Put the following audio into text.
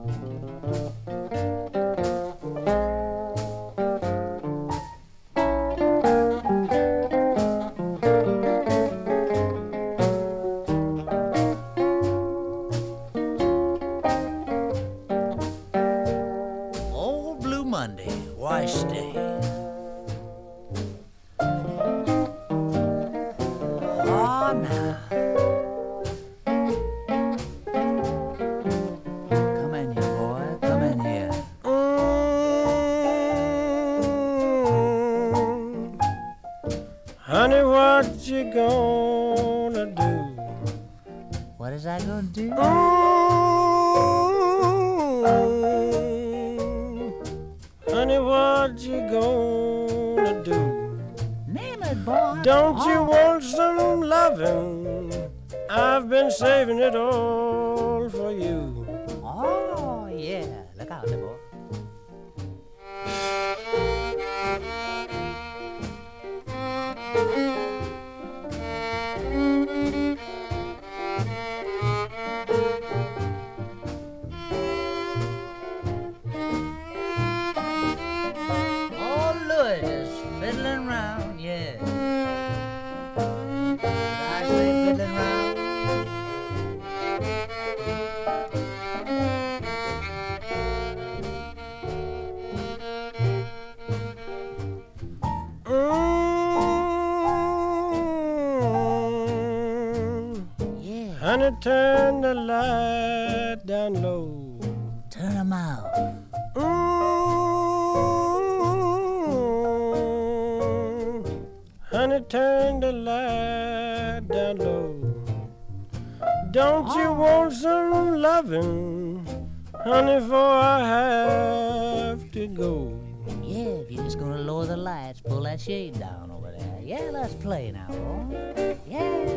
Old Blue Monday, why stay? Oh, now. Come in here, boy. Come in here. Honey, what you gonna do? What is I gonna do? Honey, what you gonna do? Name it, boy. Don't you want some loving? I've been saving it all for you. Oh, yeah. Look out there, boy. Oh, Louis is fiddling round, yeah. Did I say fiddling round? Yeah. Honey, turn the light down low. Turn 'em out. Honey, turn the light down low. Don't you want some loving, honey, for I have to go. Yeah, if you're just gonna lower the lights, pull that shade down over there. Yeah, let's play now, boy. Yeah.